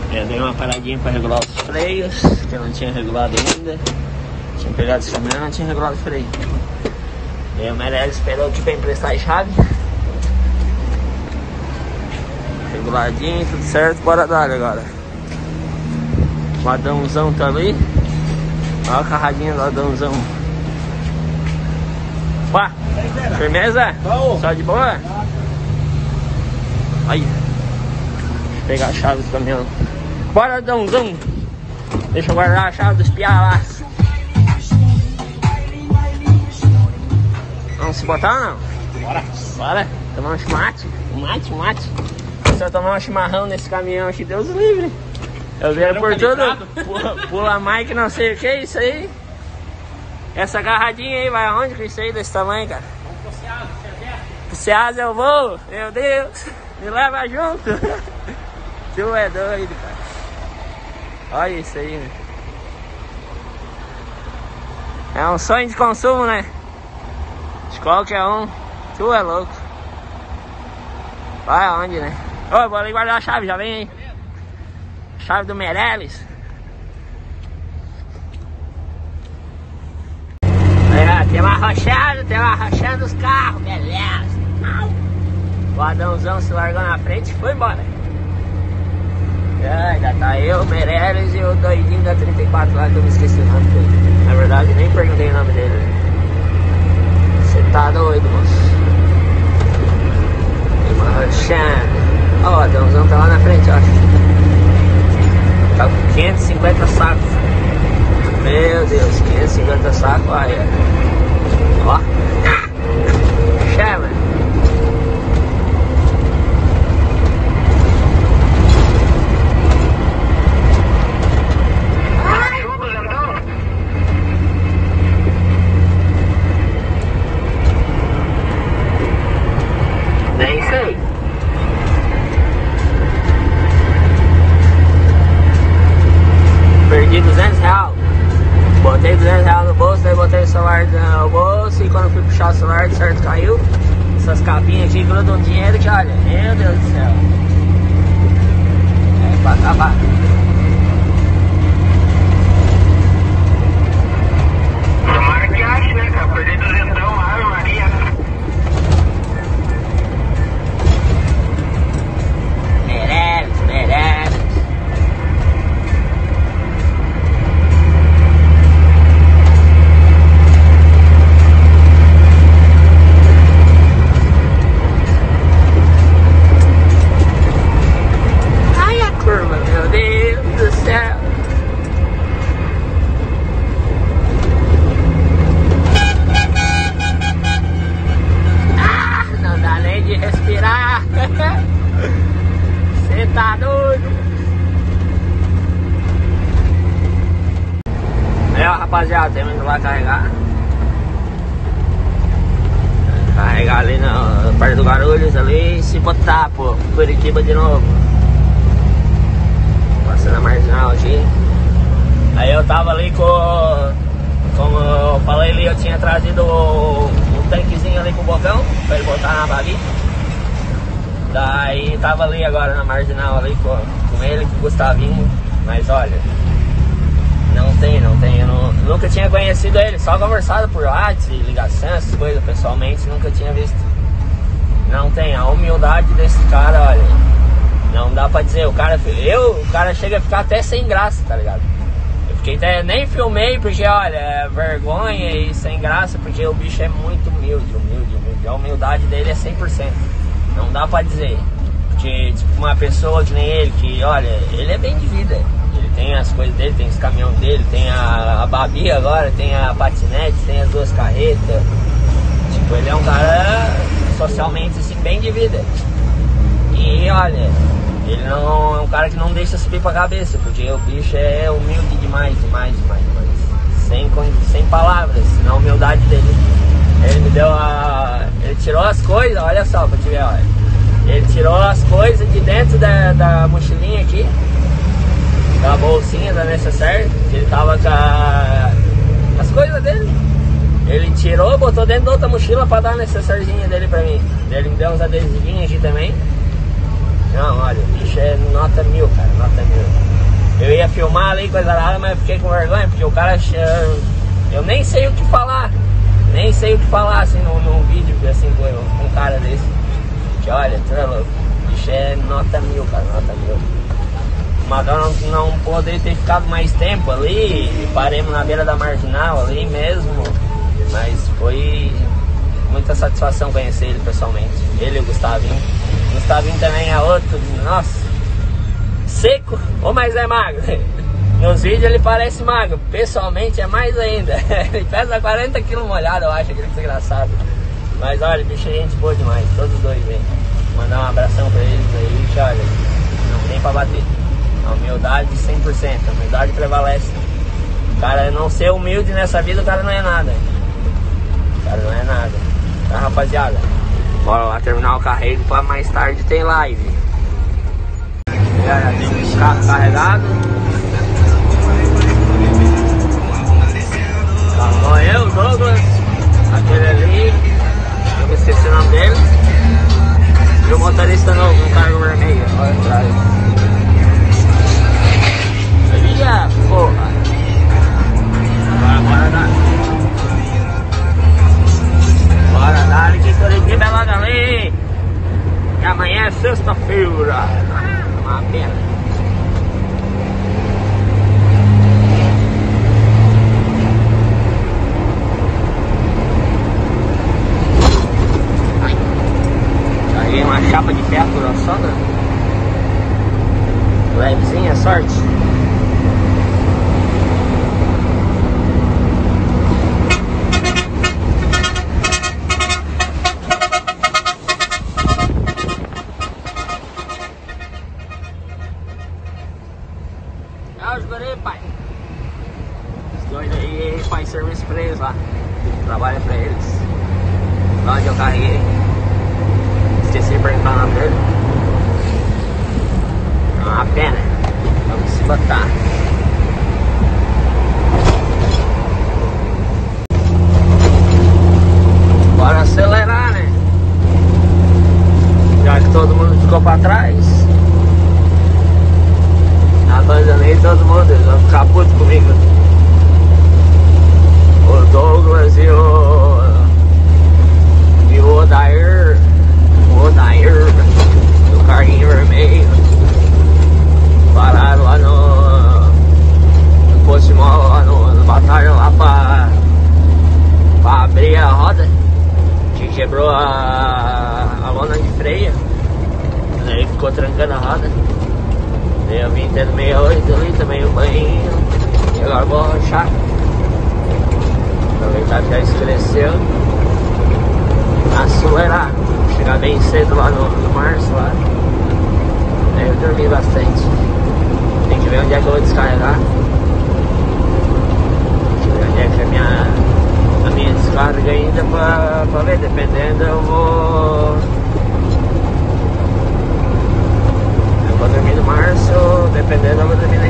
Eu dei uma paradinha pra regular os freios, que eu não tinha regulado ainda. Tinha pegado esse caminhão, não tinha regulado o freio. E aí o Meirelles esperou aqui pra emprestar a chave. Reguladinho, tudo certo, bora dar agora. O Adãozão tá ali. Olha a carradinha do Adãozão. Opa! Firmeza? Só de boa? Aí. Deixa eu pegar a chave do caminhão. Bora, Adãozão! Deixa eu guardar a chave dos piá lá. Vamos se botar ou não? Bora! Bora! Tomar um mate? Mate? Se eu tomar um chimarrão nesse caminhão aqui, Deus livre! Eu vejo por tudo, pula mais que não sei o que é isso aí. Essa agarradinha aí vai aonde com isso aí desse tamanho, cara? Vamos pro Ceasa, você quer? Pro Ceasa eu vou, meu Deus, me leva junto. Tu é doido, cara. Olha isso aí, né? É um sonho de consumo, né? De qualquer um. Tu é louco. Vai aonde, né? Ô, vou ali guardar a chave, já vem aí. Chave do Meirelles. Tem uma arrochando os carros, beleza. O Adãozão se largou na frente e foi embora. Ainda tá eu, o Meirelles e o doidinho da 34 lá que eu me esqueci o nome dele. Na verdade, nem perguntei o nome dele. Você tá doido, moço? Tem uma arrochando. Ó, o Adãozão tá lá na frente, ó. Tá com 550 sacos. Meu Deus, 550 sacos, olha. Ó. Chama. Nem sei. Perdi 200 reais. Botei 200 reais no bolso, daí botei o celular no bolso e quando fui puxar o celular, de certo caiu. Essas capinhas aqui grudam dinheiro que olha, meu Deus do céu. É pra acabar. Tomara que ache, né, cara? Perdi 200 lá, Ave Maria. Meirelles. Você tá doido? Aí, ó, rapaziada, temos indo lá carregar. Carregar ali na parte do Guarulhos ali e se botar, pô, Curitiba de novo. Passando a marginal aqui. Aí eu tava ali como eu falei ali, eu tinha trazido um tanquezinho ali com o bocão pra ele botar na babi. Daí tava ali agora na marginal ali com ele, com o Gustavinho. Mas olha, não tem, eu nunca tinha conhecido ele, só conversado por WhatsApp, ligação, essas coisas, pessoalmente nunca tinha visto. Não tem, a humildade desse cara, olha, não dá pra dizer, o cara chega a ficar até sem graça, tá ligado? Eu fiquei até, nem filmei porque, olha, é vergonha e sem graça, porque o bicho é muito humilde, a humildade dele é 100%. Não dá pra dizer, porque tipo, uma pessoa que nem ele, que olha, ele é bem de vida. Ele tem as coisas dele, tem os caminhões dele, tem a babi agora, tem a patinete, tem as 2 carretas. Tipo, ele é um cara socialmente assim, bem de vida. E olha, ele não é um cara que não deixa subir pra cabeça, porque o bicho é humilde demais. Sem palavras, na humildade dele. Ele me deu ele tirou as coisas, olha só pra te ver, olha. Ele tirou as coisas de dentro da mochilinha aqui, da bolsinha da necessaire, que ele tava com as coisas dele. Ele tirou, botou dentro da outra mochila pra dar a necessairezinha dele pra mim. Ele me deu uns adesivinhos aqui também. Não, olha, o bicho é nota 1000, cara, nota 1000. Eu ia filmar ali, coisa nada, mas fiquei com vergonha, porque o cara... Eu nem sei o que falar. Nem sei o que falar, assim, num vídeo, assim, com um cara desse. Que olha, tu é louco. O bicho é nota 1000, cara, nota 1000. Mas não poder ter ficado mais tempo ali, paremos na beira da marginal ali mesmo, mas foi muita satisfação conhecer ele pessoalmente, ele e o Gustavinho. O Gustavinho também é outro, nossa, seco, ou mais é magro. Nos vídeos ele parece magro, pessoalmente é mais ainda. Ele pesa 40 kg molhado, eu acho, aquele desgraçado. Mas olha, bicho, é gente boa demais, todos os dois, hein. Mandar um abração pra eles aí, que olha, não tem pra bater. A humildade 100%, a humildade prevalece. O cara não ser humilde nessa vida, o cara não é nada. O cara não é nada. Tá, rapaziada? Bora lá terminar o carrego pra mais tarde tem live. Já tem um carro carregado. Tá eu, o Douglas, aquele ali, eu me esqueci o nome dele. E o motorista novo, um cargo vermelho, olha atrás. Ia, porra. Bora dar. Bora dar que Curitiba é logo ali. E amanhã é sexta-feira. Uma pena. Aí uma chapa de ferro grossona. Levezinha, sorte. Pai. Os dois aí faz serviço pra eles lá. Trabalha pra eles. Lá onde eu carreguei. Esqueci de perguntar o nome dele. É uma pena. Vamos se botar. Bora acelerar, né? Já que todo mundo ficou pra trás. Abandonei todo mundo, eles vão ficar putos comigo. O Douglas e o Odair. O Odair do carrinho vermelho pararam lá no posto de mall, lá no batalha lá pra abrir a roda, que quebrou a lona de freio. Aí ficou trancando a roda. Eu vim tendo 68 ali, também o banho. E agora vou arrochar. Aproveitar que já escureceu. Acelerar. Chegar bem cedo lá no março lá. Aí eu dormi bastante. Tem que ver onde é que eu vou descarregar. Tem que ver onde é que é a minha descarga ainda pra ver. Dependendo eu vou dormir no março, dependendo eu vou dormir na